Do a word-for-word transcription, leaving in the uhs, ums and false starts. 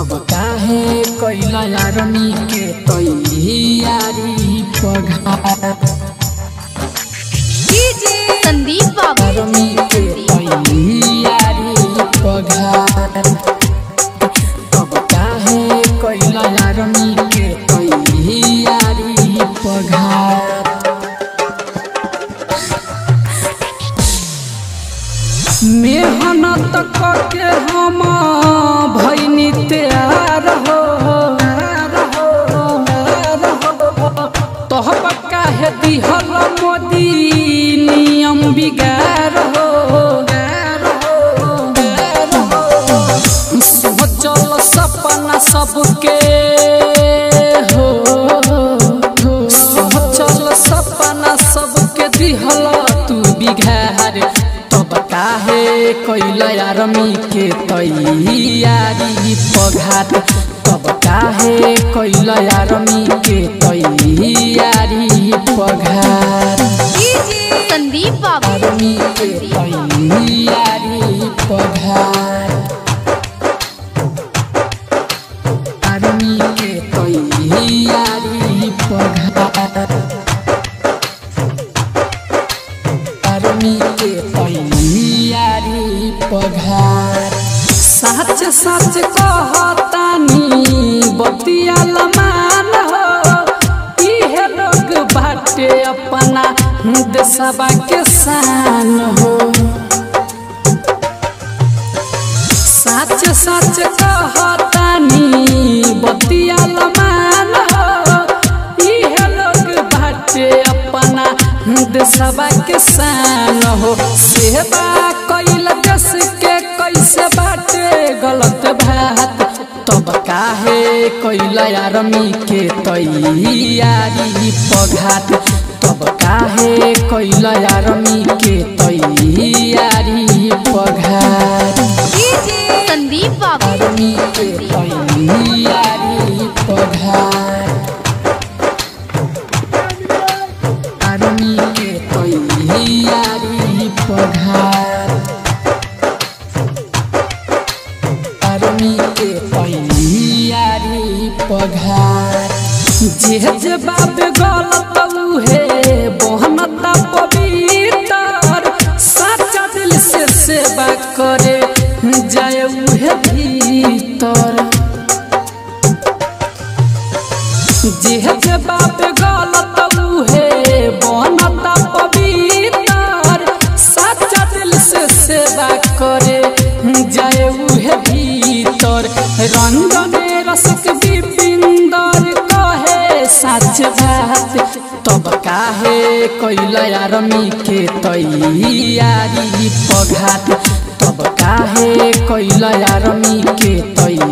तब काहे कैला यारनी के तैयारी पघार संदीप बाबू यारनी के तैयारी पघार तब काहे कैला यारनी के तैयारी पघार मेहनत करके हम भइनी तैयार हो तोहब काहे दिहल मोदी नियम बिगाड़ हो सोचल सपना सबके हो सोचल सपना सबके दिहल तू बिगाड़ काहे कैला यारमी के तैयारी पघार तब काहे कैला यारमी के तैयारी पघार संदीप बाबू यारमी के तैयारी पघार यारमी के तैयारी पघार यारमी के तैयारी पघार सच सच कहतानी बतिया लमान हो इहे लोग बाटे अपना देशवा के शान हो सच सच कहतानी बतिया लमान हो इहे लोग बाटे अपना देशवा के शान हो सेवा कैल देश के कैसे बाटे गलत बात तब काहे कैला यारमी के तैयारी पघार तब काहे कैला यारमी के तैयारी पघार संदीप बाबू यारमी के तैयारी पघार यारमी के तैयारी पघार यारमी के तैयारी पघार जे जे बाप गलत उहे बहनता पवित्र सच्चा दिल से सेवा करे जाए उहे भीतर जे जे बाप गलत उहे बहनता पवित्र सच्चा दिल से सेवा करे जाए उहे भीतर रंजन रसिक विपिंदर कहे सच बात तब काहे कैला यारमी के तैयारी पघार तब काहे कैला यारमी के तैयारी